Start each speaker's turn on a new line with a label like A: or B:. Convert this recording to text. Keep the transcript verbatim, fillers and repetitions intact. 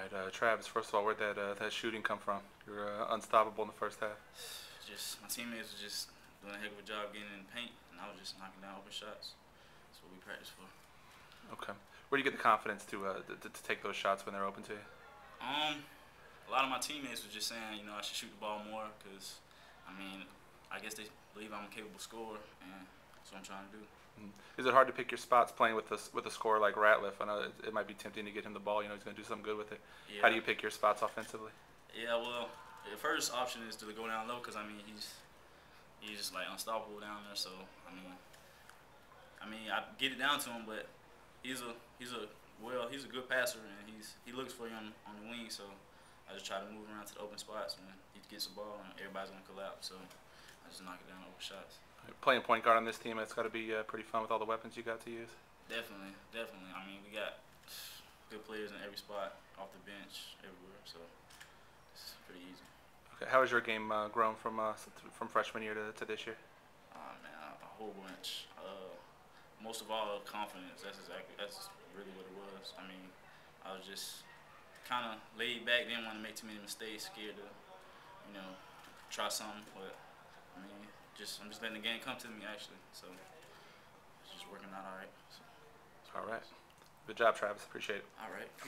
A: right, uh, Travis. First of all, where'd that uh, that shooting come from? You were uh, unstoppable in the first half.
B: Just my teammates were just doing a heck of a job getting in the paint, and I was just knocking down open shots. That's what we practice for.
A: Okay. Where do you get the confidence to, uh, to to take those shots when they're open to you?
B: Um, a lot of my teammates were just saying, you know, I should shoot the ball more, cause, I mean, I guess they believe I'm a capable scorer, and that's what I'm trying to do.
A: Mm. Is it hard to pick your spots playing with this with a scorer like Ratliff? I know it, it might be tempting to get him the ball. You know, he's going to do something good with it.
B: Yeah.
A: How do you pick your spots offensively?
B: Yeah, well, the first option is to go down low, cause I mean he's he's just like unstoppable down there. So I mean, I mean I get it down to him, but he's a he's a well he's a good passer, and he's he looks for you on, on the wing. So I just try to move around to the open spots, and he gets the ball, and everybody's gonna collapse. So I just knock it down open shots.
A: Playing point guard on this team, it's got to be uh, pretty fun with all the weapons you got to use.
B: Definitely, definitely. I mean, we got good players in every spot, off the bench, everywhere. So it's pretty easy.
A: Okay. How has your game uh, grown from uh, from freshman year to, to this year?
B: Oh man, a whole bunch. Uh, most of all, confidence. That's exactly. That's really what it was. I mean, I was just kind of laid back. Didn't want to make too many mistakes. Scared to, you know, try something. But I mean, just I'm just letting the game come to me actually. So it's just working out all right. So,
A: All right. Good job, Travis. Appreciate it.
B: all right.